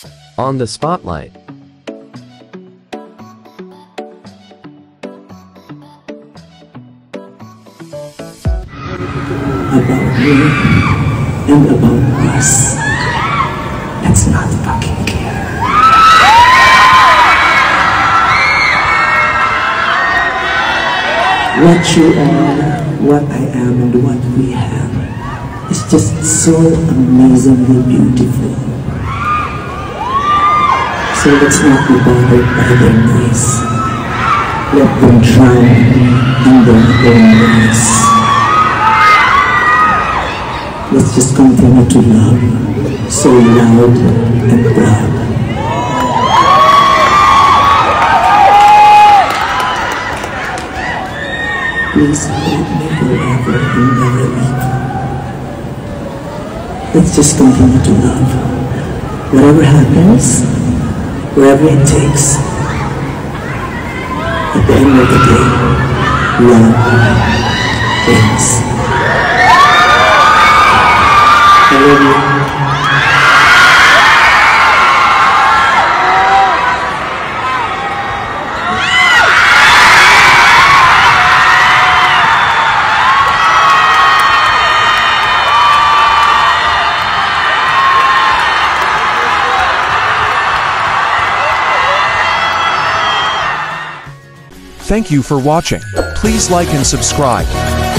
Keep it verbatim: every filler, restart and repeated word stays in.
On the spotlight. About me and about us. Let's not fucking care. What you are, what I am, and what we have is just so amazingly beautiful. So let's not be bothered by their noise. Let them drown in their own noise. Let's just continue to love so loud and proud. Please hold me forever and never leave. Let's just continue to love. Whatever happens, wherever it takes. At the end of the day, love wins. I love you. Thank you for watching. Please like and subscribe.